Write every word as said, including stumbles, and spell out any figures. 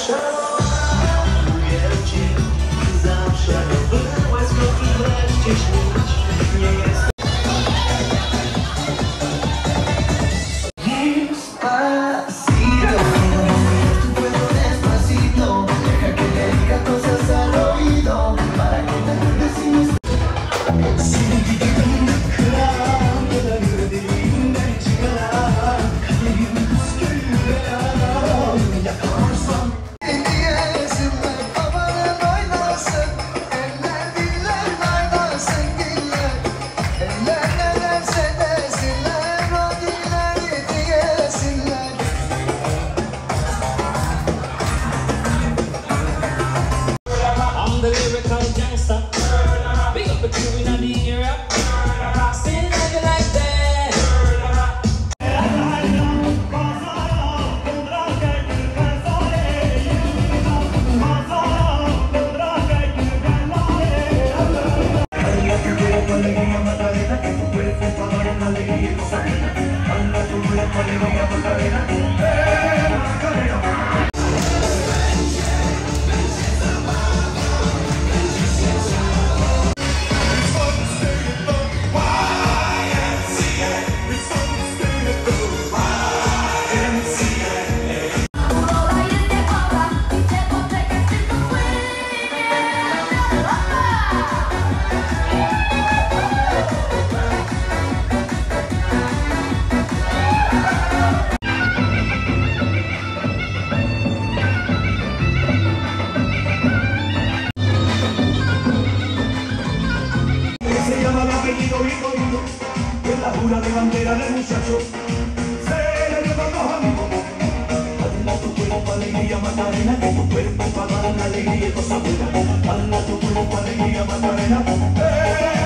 Lubię cię, zawsze byłeś i wreszcie śnić nie jest. Despacito, tu puedo despacito, deja que te diga cosas al oído, para que te acuerdes y no estés. I'm the lyrical gangster. Big up the crew in the area. Sing like like that. Es la jura de bandera del muchacho, se le llevan los amigos. Hala tu cuerpo, alegría, Macarena, que tu cuerpo para dar la alegría y cosas buenas. Hala tu cuerpo, alegría, Macarena.